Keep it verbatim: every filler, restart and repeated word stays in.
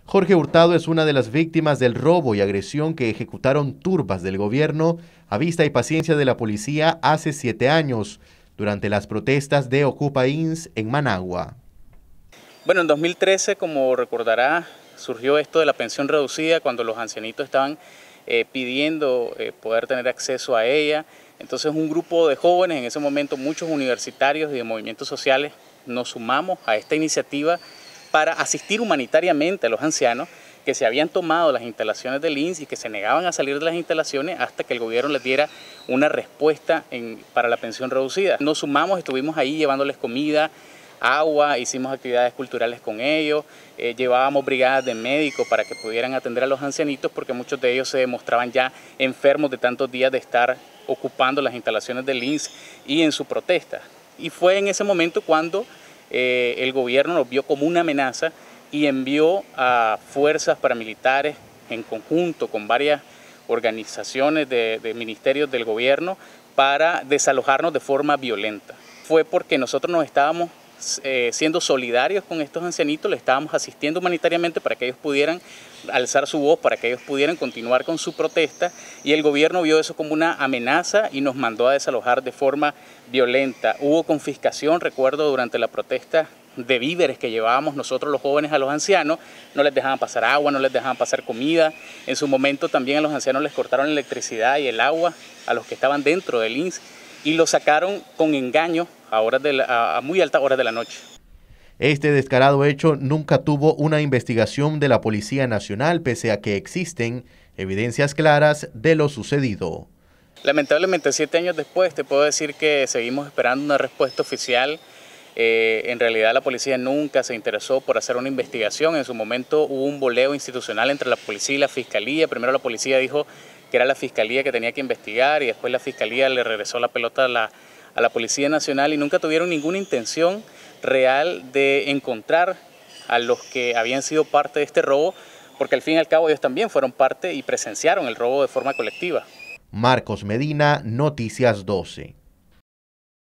Jorge Hurtado es una de las víctimas del robo y agresión que ejecutaron turbas del gobierno a vista y paciencia de la policía hace siete años, durante las protestas de Ocupa I N S en Managua. Bueno, en dos mil trece, como recordará, surgió esto de la pensión reducida cuando los ancianitos estaban eh, pidiendo eh, poder tener acceso a ella. Entonces un grupo de jóvenes, en ese momento muchos universitarios y de movimientos sociales, nos sumamos a esta iniciativa para asistir humanitariamente a los ancianos que se habían tomado las instalaciones del I N S y que se negaban a salir de las instalaciones hasta que el gobierno les diera una respuesta en, para la pensión reducida. Nos sumamos, estuvimos ahí llevándoles comida, agua, hicimos actividades culturales con ellos, eh, llevábamos brigadas de médicos para que pudieran atender a los ancianitos porque muchos de ellos se demostraban ya enfermos de tantos días de estar ocupando las instalaciones del I N S y en su protesta. Y fue en ese momento cuando eh, el gobierno nos vio como una amenaza y envió a fuerzas paramilitares en conjunto con varias organizaciones de, de ministerios del gobierno para desalojarnos de forma violenta. Fue porque nosotros nos estábamos Eh, siendo solidarios con estos ancianitos, le estábamos asistiendo humanitariamente para que ellos pudieran alzar su voz, para que ellos pudieran continuar con su protesta, y el gobierno vio eso como una amenaza y nos mandó a desalojar de forma violenta. Hubo confiscación, recuerdo, durante la protesta de víveres que llevábamos nosotros los jóvenes a los ancianos, no les dejaban pasar agua, no les dejaban pasar comida. En su momento también a los ancianos les cortaron la electricidad y el agua a los que estaban dentro del I N S y lo sacaron con engaño a, horas de la, a muy altas horas de la noche. Este descarado hecho nunca tuvo una investigación de la Policía Nacional, pese a que existen evidencias claras de lo sucedido. Lamentablemente, siete años después, te puedo decir que seguimos esperando una respuesta oficial. Eh, en realidad la policía nunca se interesó por hacer una investigación. En su momento hubo un boleo institucional entre la policía y la fiscalía. Primero la policía dijo que era la fiscalía que tenía que investigar y después la fiscalía le regresó la pelota a la, a la Policía Nacional y nunca tuvieron ninguna intención real de encontrar a los que habían sido parte de este robo, porque al fin y al cabo ellos también fueron parte y presenciaron el robo de forma colectiva. Marcos Medina, Noticias doce.